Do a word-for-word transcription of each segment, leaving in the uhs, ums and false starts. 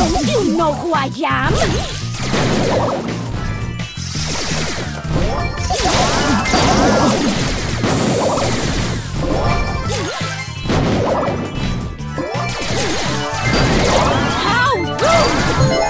Don't you know who I am? How rude!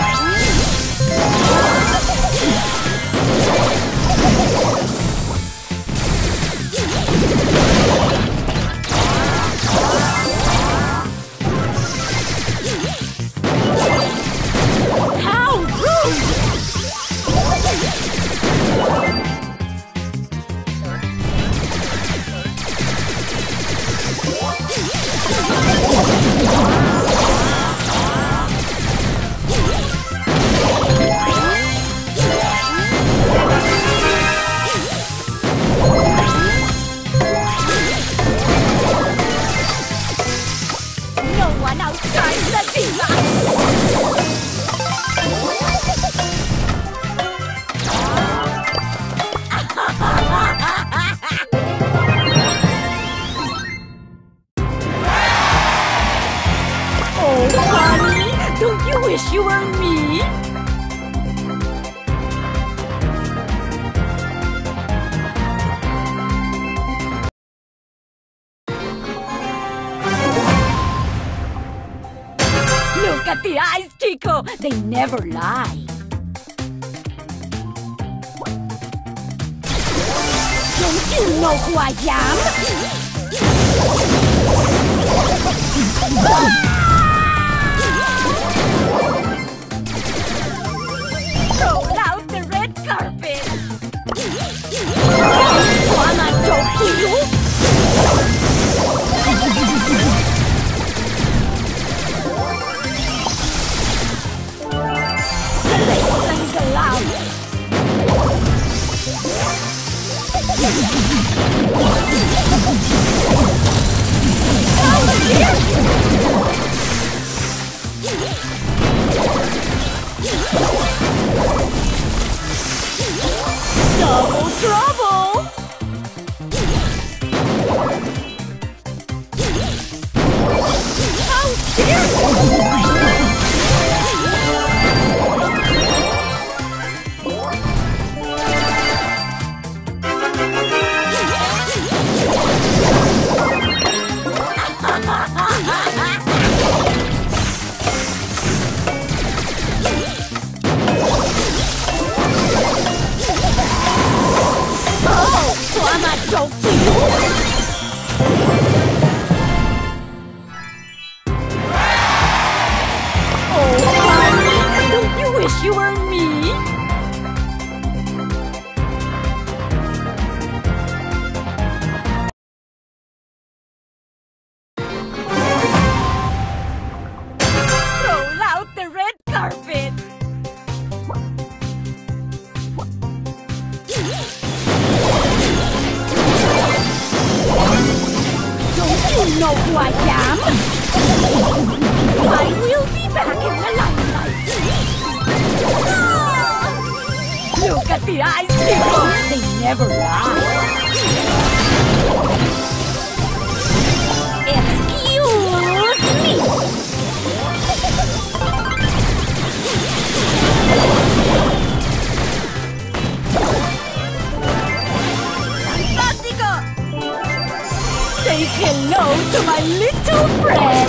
Wish you were me? Look at the eyes, Chico! They never lie. Don't you know who I am? Roll out the red carpet! Wanna joke to you? The ladies and the loud! Oh dear! Double trouble! How dare you! Joke to you? Oh, honey, don't you wish you were me? Roll out the red carpet! You know who I am? I will be back in the limelight. Ah! Look at the eyes, people. They never lie. Excuse me. Say hello to my little friend!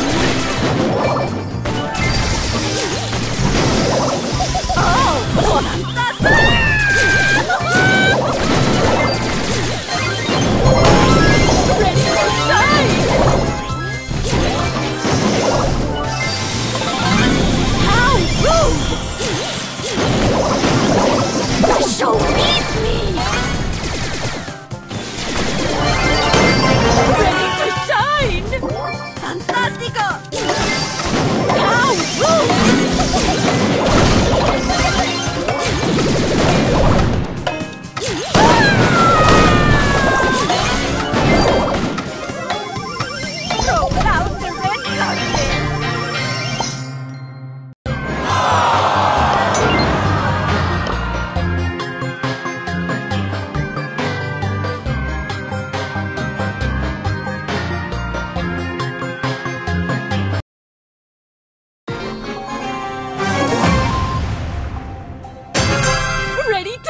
Oh, fantastic! Ready for shine! How rude! The show needs me! Ready to shine! Fantastic!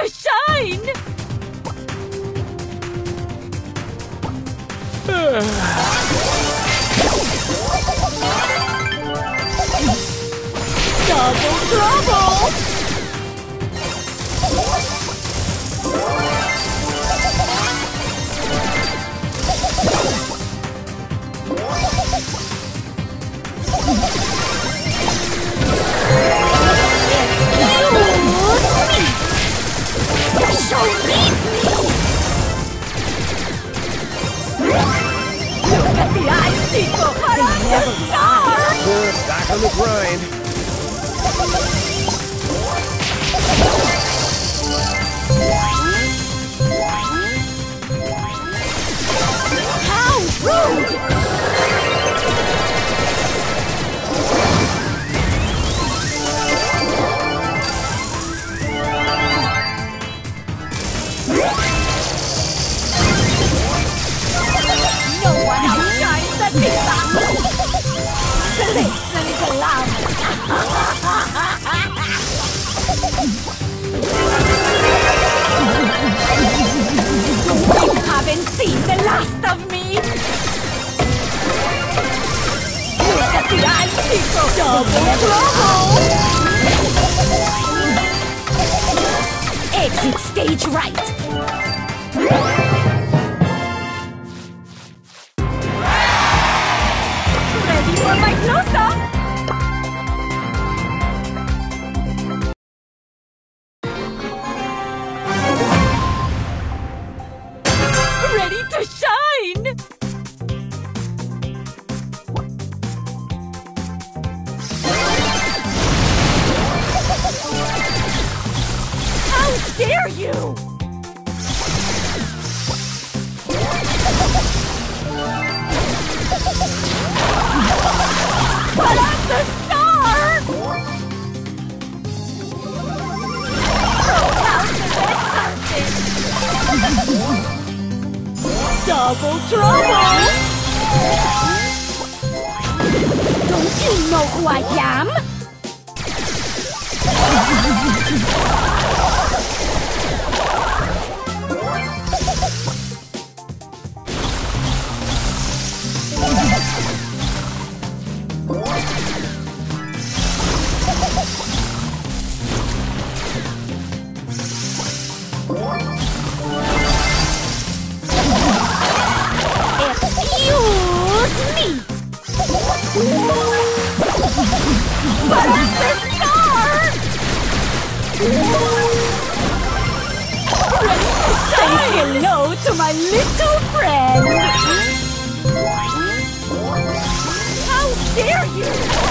to shine! Double trouble! Show me! Look at the eyes, people! They never start! Good, back on the grind. How rude! No one outshines the Pizza! Listen to love! You haven't seen the last of me! Look at the eyes, people! Double trouble! Exit stage right! Ready for my close-up? Ready to shine! How dare you! But I'm the star! Throw out the red carpet! Double trouble! Don't you know who I am? Excuse me! But I'm the star! Ready to say hello to my little friend! How dare you!